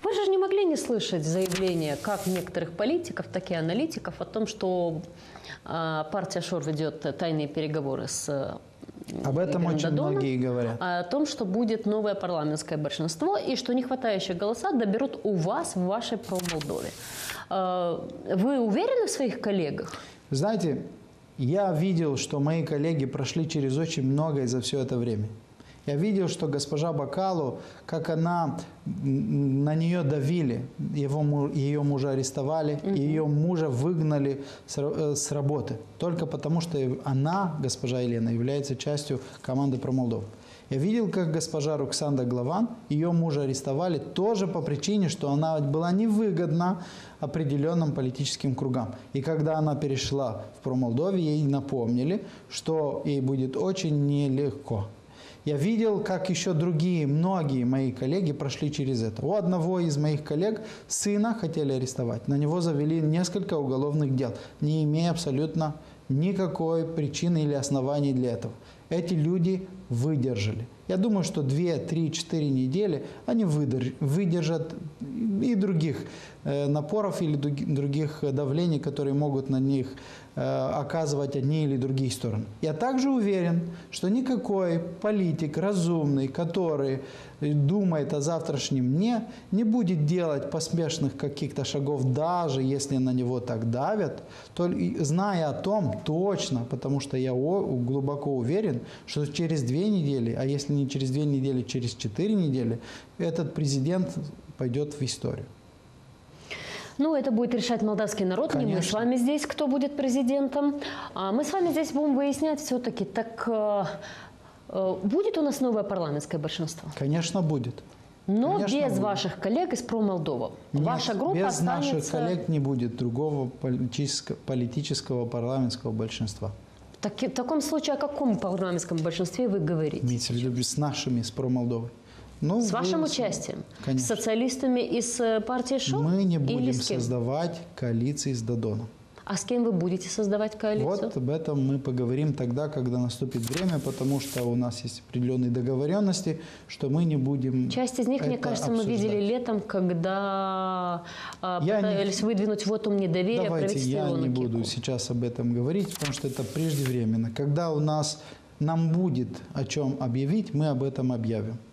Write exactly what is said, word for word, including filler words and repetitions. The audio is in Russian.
Вы же не могли не слышать заявления как некоторых политиков, так и аналитиков о том, что э, партия ШОР ведет тайные переговоры с Об этом Игорем очень Додоном, многие говорят. о том, что будет новое парламентское большинство и что нехватающие голоса доберут у вас в вашей промолдове. Э, вы уверены в своих коллегах? Знаете, я видел, что мои коллеги прошли через очень многое за все это время. Я видел, что госпожа Бакалу, как она, на нее давили, его, ее мужа арестовали, mm-hmm. ее мужа выгнали с, с работы. Только потому, что она, госпожа Елена, является частью команды «Промолдова». Я видел, как госпожа Роксанда Главан, ее мужа арестовали тоже по причине, что она была невыгодна определенным политическим кругам. И когда она перешла в «Промолдове», ей напомнили, что ей будет очень нелегко. Я видел, как еще другие, многие мои коллеги прошли через это. У одного из моих коллег сына хотели арестовать. На него завели несколько уголовных дел, не имея абсолютно никакой причины или оснований для этого. Эти люди выдержали. Я думаю, что две, три, четыре недели они выдержат и других э, напоров или других давлений, которые могут на них э, оказывать одни или другие стороны. Я также уверен, что никакой политик разумный, который думает о завтрашнем дне, не будет делать поспешных каких-то шагов, даже если на него так давят, то, зная о том точно, потому что я глубоко уверен, что через две недели, а если не через две недели, через четыре недели, этот президент пойдет в историю. Ну, это будет решать молдавский народ, Конечно. Не мы с вами здесь, кто будет президентом. А мы с вами здесь будем выяснять все-таки, так э, э, будет у нас новое парламентское большинство? Конечно, будет. Но Конечно, без будет. ваших коллег из промолдова. Нет, Ваша группа без останется... наших коллег не будет другого политического, политического парламентского большинства. Так, в таком случае о каком парламентском большинстве вы говорите? Имеется в виду с нашими, с промолдовой. Ну, с вашим вы, участием? Конечно. С социалистами из партии ШОР? Мы не будем Или с кем? создавать коалиции с Додоном. А с кем вы будете создавать коалицию? Вот об этом мы поговорим тогда, когда наступит время, потому что у нас есть определенные договоренности, что мы не будем. Часть из них, мне кажется, обсуждать. мы видели летом, когда я пытались не... выдвинуть вотум недоверия Давайте правительству я Илона не Кику. буду сейчас об этом говорить, потому что это преждевременно. Когда у нас нам будет о чем объявить, мы об этом объявим.